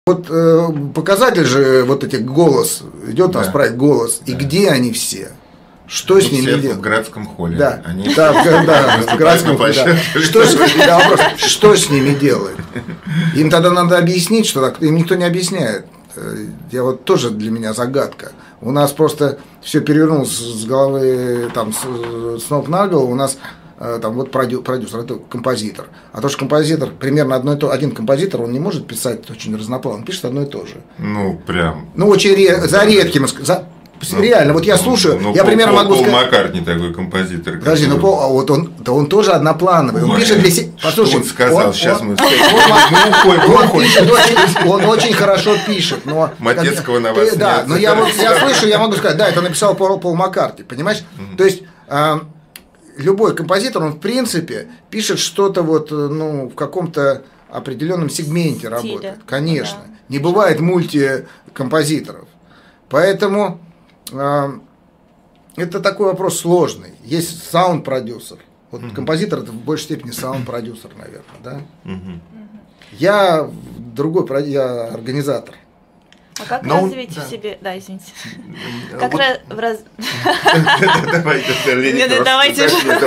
Вот показатель же вот этих голос, идет у нас проект «Голос», и где они все? Что с ними делать? В городском холле. Да, Они в городском холле. Что с ними делать? Им тогда надо объяснить, что так, им никто не объясняет. Я вот тоже для меня загадка. У нас просто все перевернулось с головы, там, с ног на голову. У нас там вот продюсер, это композитор. А то, что композитор, примерно один композитор, он не может писать очень разнопланово, он пишет одно и то же. Ну, прям. Ну, очень за редким. Реально, вот я слушаю, я примерно могу сказать. Пол Маккартни такой композитор. Подожди, вот он тоже одноплановый. Он пишет для себя. Послушай, он сказал, сейчас мы он очень хорошо пишет, но. Матецкого на вас. Да, но я слышу, я могу сказать, да, это написал Пол Маккартни, понимаешь? То есть любой композитор, он в принципе пишет что-то вот, ну, в каком-то определенном сегменте работает. Конечно. Не бывает мультикомпозиторов. Поэтому это такой вопрос сложный. Есть саунд-продюсер. Вот композитор это в большей степени саунд-продюсер, наверное, да? Я я организатор. А как развить в себе... Да, извините. Как Давайте.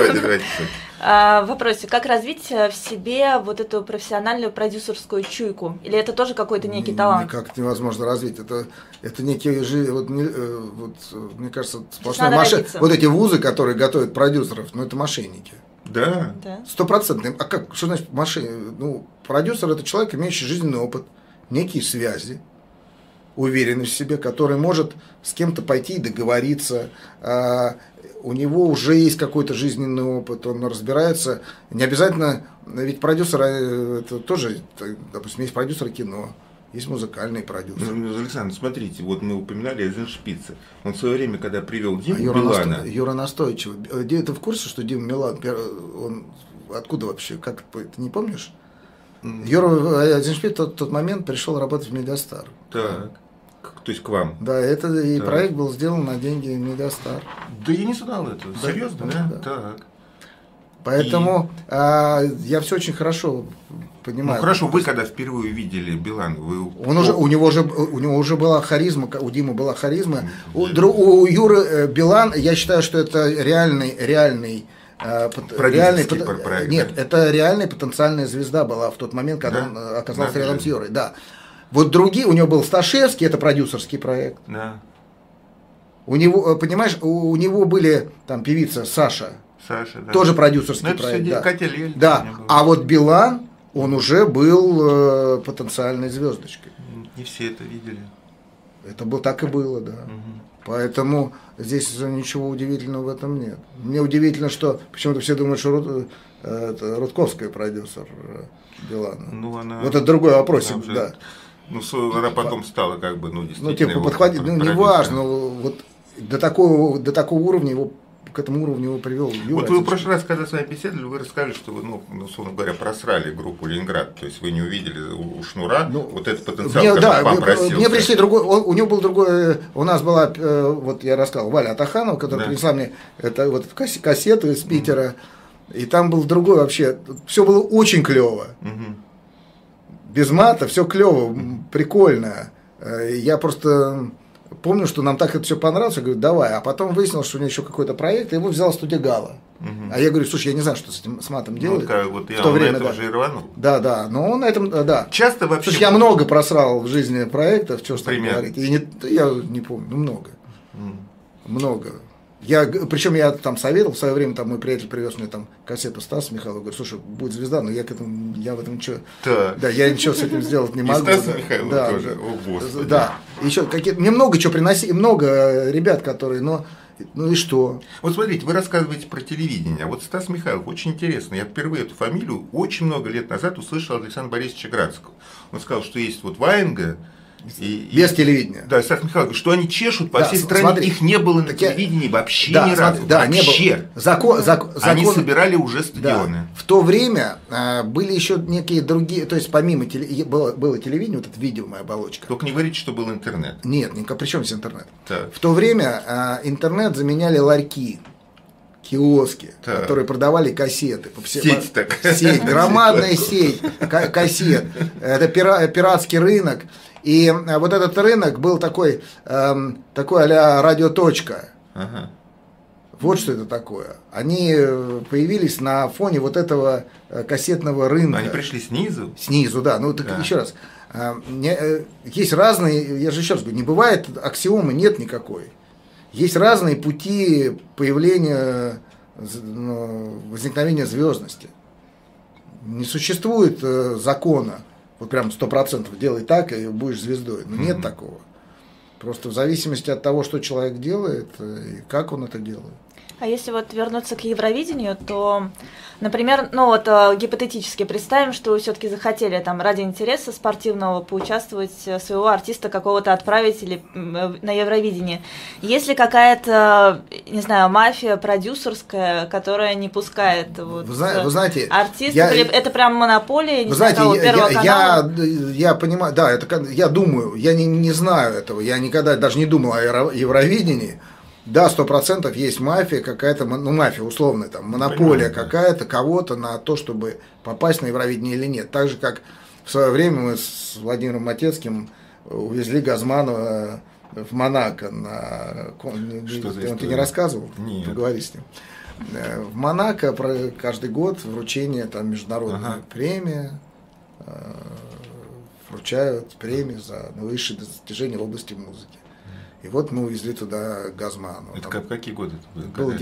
В вопросе, как развить в себе вот эту профессиональную продюсерскую чуйку? Или это тоже какой-то некий талант? Никак невозможно развить. Это некие мне кажется, сплошная машина. Вот эти вузы, которые готовят продюсеров, ну это мошенники. Да. 100%. А как? Что значит мошенник? Ну, продюсер это человек, имеющий жизненный опыт, некие связи, уверенность в себе, который может с кем-то пойти и договориться. У него уже есть какой-то жизненный опыт, он разбирается. Не обязательно, ведь продюсер, это тоже, допустим, есть продюсеры кино, есть музыкальные продюсеры. Александр, смотрите, вот мы упоминали Эйзеншпица. Он в свое время, когда привел Диму Билана... Юра настойчивый. Ты в курсе, что Дима Билан, он откуда вообще, как ты не помнишь? Юра Эйзеншпиц в тот момент пришел работать в Медиастар. Так. То есть к вам. Да, это и проект был сделан на деньги Медиастар. Да я не знал этого. Да, серьезно, да? Так. Поэтому я все очень хорошо понимаю. Ну хорошо, вы когда впервые увидели Билана, у него уже была харизма, у Димы была харизма. У Юры Билан, я считаю, что это реальный проект. Нет, это реальная потенциальная звезда была в тот момент, когда он оказался рядом с Юрой. Да. Вот другие, у него был Сташевский, это продюсерский проект. Да. У него, понимаешь, у него были там певица Саша, да. Тоже продюсерский проект. Да. Катя Лель, да. А вот Билан, он уже был потенциальной звездочкой. Не все это видели. Это так и было, да. Поэтому здесь ничего удивительного в этом нет. Мне удивительно, что почему-то все думают, что Рудковская продюсер Билана. Ну, вот это другой вопрос. Да. Ну, она потом стала как бы, действительно. Ну, типа, подхватить, неважно, вот до такого уровня к этому уровню его привел Юра. Вот вы в прошлый раз, когда с вами беседовали, вы рассказали, что вы, условно говоря, просрали группу Ленинград, то есть вы не увидели у Шнура вот этот потенциал, который вам просился. Мне пришли у него был другой, у нас была, вот я рассказал, Валя Атаханова, которая принесла мне кассету из Питера, и там был другой вообще, все было очень клево. Без мата, все клево, прикольно. Я просто помню, что нам так это все понравилось, я говорю, давай. А потом выяснилось, что у него еще какой-то проект, и его взяла студия Гала. А я говорю, слушай, я не знаю, что с матом делать. Вот я в то время, уже и рванул. Да, но он на этом, да. Часто вообще... Слушай, я много просрал в жизни проектов, что там говорить. Я не помню, много. Много. Причем я там советовал, в свое время там мой приятель привез мне там кассету Стаса Михайлова, говорит, слушай, будет звезда, но я в этом ничего, я ничего с этим сделать не могу. И Стаса Михайлова тоже, о Господи. Да, еще мне много чего приносили, много ребят, которые, ну и что? Вот смотрите, вы рассказываете про телевидение, а вот Стас Михайлов, очень интересно, я впервые эту фамилию очень много лет назад услышал от Александра Борисовича Градского. Он сказал, что есть вот Ваенга, без телевидения. Да, Стас Михайлович, что они чешут по всей стране, смотри, их не было на телевидении вообще ни разу. Да, вообще. Они собирали уже стадионы. Да. В то время были еще некие другие, то есть помимо было телевидение, вот эта видимая оболочка. Только не говорите, что был интернет. Нет, при чем здесь интернет? Так. В то время интернет заменяли ларьки киоски, которые продавали кассеты. Сеть такая. Сеть, громадная сеть кассет. Это пиратский рынок. И вот этот рынок был такой а-ля радиоточка. Ага. Вот что это такое. Они появились на фоне вот этого кассетного рынка. Они пришли снизу? Снизу, да. Ну, так еще раз. Есть разные, я же еще раз говорю, не бывает аксиомы, нет никакой. Есть разные пути появления, возникновения звездности. Не существует закона, вот прям 100% делай так, и будешь звездой. Но нет такого. Просто в зависимости от того, что человек делает и как он это делает. А если вот вернуться к Евровидению, то, например, гипотетически представим, что вы все-таки захотели там ради интереса спортивного поучаствовать, своего артиста какого-то отправить или на Евровидение. Есть ли какая-то, не знаю, мафия продюсерская, которая не пускает вы знаете, артистов? Это прям монополия, не знаю, Первого канала? Я понимаю, да, я думаю, я не знаю этого, я никогда даже не думал о Евровидении. Да, 100% есть мафия какая-то, мафия условная, там, монополия какая-то кого-то на то, чтобы попасть на Евровидение или нет. Так же, как в свое время мы с Владимиром Матецким увезли Газманова в Монако. Ты не рассказывал? Нет. Поговори с ним. В Монако каждый год вручение там, международной премии, вручают премии за высшие достижения в области музыки. И вот мы увезли туда Газманова. Это какие годы это было?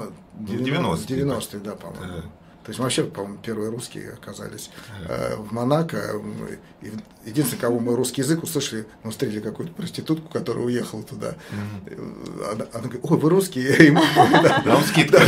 90-е, да, по-моему. Да. То есть мы вообще, по-моему, первые русские оказались в Монако. Единственное, кого мы русский язык услышали, мы встретили какую-то проститутку, которая уехала туда. Она говорит: ой, вы русские? Нам скидка.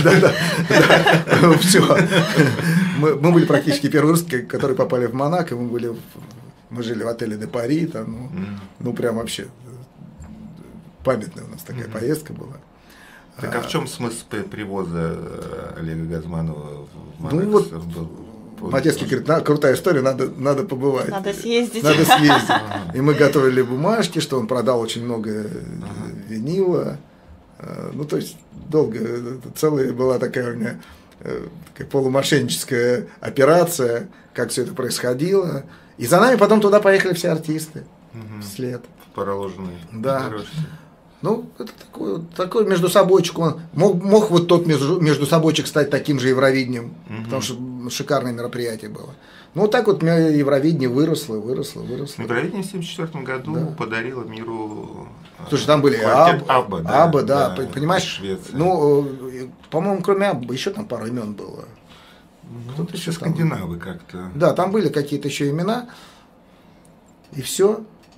Да. Все. Мы были практически первые русские, которые попали в Монако. Мы жили в отеле «Де Пари». Ну, прям вообще... Памятная у нас такая поездка была. Так а в чем смысл привоза Олега Газманова в Монако? Ну вот, Матецкий говорит: крутая история, надо побывать. Надо съездить. И мы готовили бумажки, что он продал очень много винила. Ну, то есть, долго, целая была такая у меня полумошенническая операция, как все это происходило. И за нами потом туда поехали все артисты вслед. Проложенные. Да. Ну, это такой междусобойчик. Он мог вот тот междусобойчик стать таким же Евровидением, потому что шикарное мероприятие было. Ну, вот так вот Евровидение выросло. Евровидение в 1974 году подарило миру... Слушай, там были Абба, да, понимаешь? Швеция. Ну, по-моему, кроме Абба еще там пару имен было. Кто-то еще скандинавы как-то. Да, там были какие-то еще имена, и все.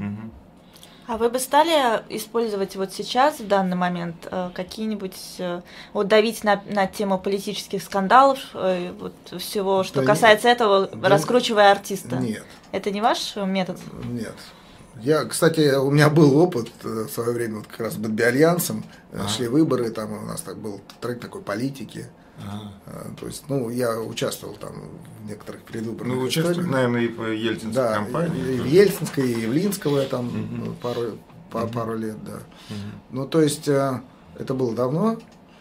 А вы бы стали использовать вот сейчас, в данный момент, какие-нибудь, вот давить на тему политических скандалов, вот всего, что касается этого, раскручивая артиста? Нет. Это не ваш метод? Нет. Кстати, у меня был опыт в свое время, вот как раз с Бэтби-альянсом, шли выборы, там у нас был трек такой политики. То есть, я участвовал там в некоторых предвыборных историях. Наверное, и в Ельцинской кампании. И в Ельцинской, и в Явлинского там пару лет, да. Ну, то есть, это было давно.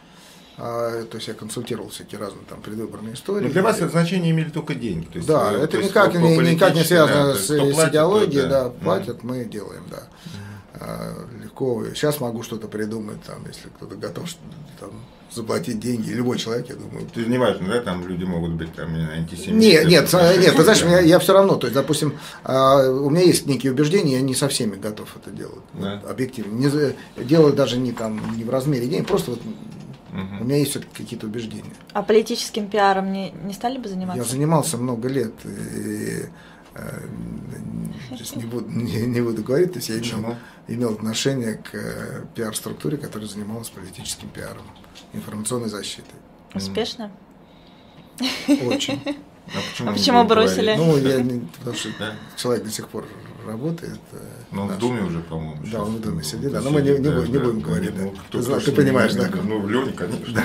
То есть, я консультировал всякие разные там предвыборные истории. Но для вас это значение имели только деньги. То есть, да, это никак не связано с идеологией, платят, мы делаем, да. Легко. Сейчас могу что-то придумать, там, если кто-то готов там, заплатить деньги, любой человек, я думаю. То есть не важно, да, там люди могут быть там антисемиты. Нет, ты знаешь, я все равно, то есть, допустим, у меня есть некие убеждения, я не со всеми готов это делать, да. Объективно. Дело даже не в размере денег, просто вот у меня есть все-таки какие-то убеждения. А политическим пиаром не стали бы заниматься? Я занимался много лет. И, сейчас не буду говорить, то есть я имел отношение к пиар-структуре, которая занималась политическим пиаром, информационной защитой. Успешно? Очень. А почему бросили? Потому что человек до сих пор работает. Ну, в Думе уже, по-моему. Да, он в Думе сидит, но мы не будем говорить. Ты понимаешь, да? Ну, в Лене, конечно.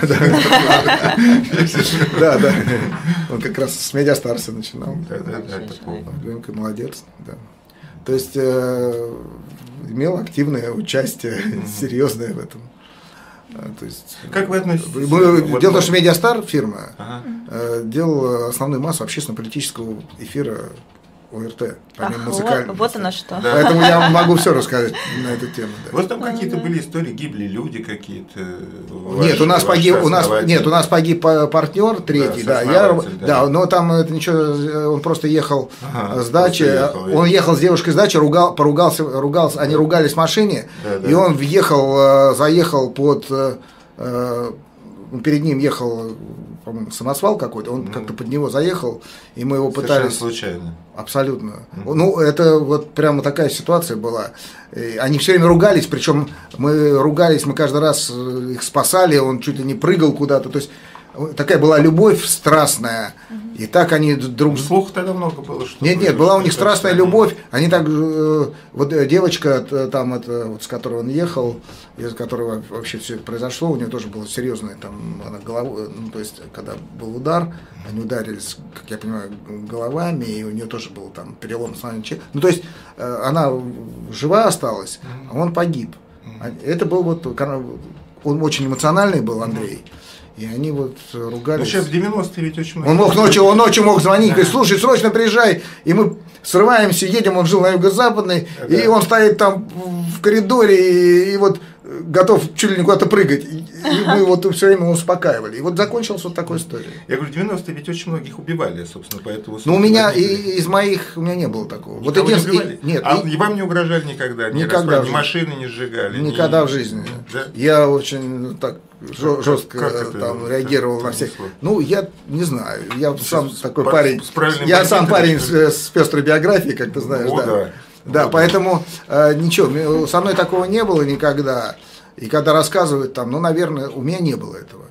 Да. Он как раз с Медиастарса начинал. Да. Ленка молодец, да. То есть имел активное участие, серьезное в этом. То есть, как вы относитесь? дело в том, что Медиастар фирма делала основную массу общественно-политического эфира ОРТ, помимо музыкального. Вот оно что. Да. Поэтому я могу все рассказать на эту тему. Да. Вот там какие-то были истории, гибли люди какие-то. Нет, у нас погиб партнер третий, да, но там это ничего, он просто ехал с дачи, он ехал с девушкой с дачи, поругался, они ругались в машине, и он заехал перед ним ехал, по-моему, самосвал какой-то, он как-то под него заехал, и мы его пытались... Совершенно случайно. Абсолютно. Ну, это вот прямо такая ситуация была. Они все время ругались, причем мы каждый раз их спасали, он чуть ли не прыгал куда-то, то есть такая была любовь страстная, и так они друг... Слух тогда много было, что... Нет, была у них страстная любовь, они так... Вот девочка, там, с которой он ехал, из которого вообще все произошло, у нее тоже было серьезное, там, она головой, ну, то есть, когда был удар, они ударились, как я понимаю, головами, и у нее тоже был там перелом основания черепа. Ну, то есть, она жива осталась, а он погиб. Это был вот... Он очень эмоциональный был, Андрей. И они вот ругались. Ну, сейчас в 90-е ведь очень много. Он ночью мог звонить, говорит, слушай, срочно приезжай. И мы срываемся, едем, он жил на юго-западной, и он стоит там в коридоре, и вот готов чуть ли не куда-то прыгать. И мы вот все время его успокаивали. И вот закончилась вот такой история. Я говорю, в 90-е ведь очень многих убивали, собственно, поэтому... Ну, у меня из моих, у меня не было такого. Вот нет. И вам не угрожали никогда? Никогда. Ни машины не сжигали? Никогда в жизни. Да? Я очень так жестко там реагировал на всех. Ну, я не знаю. Я сам такой парень. Я сам парень с пестрой биографией, как ты знаешь. Да, поэтому ничего, со мной такого не было никогда. И когда рассказывают там, ну, наверное, у меня не было этого.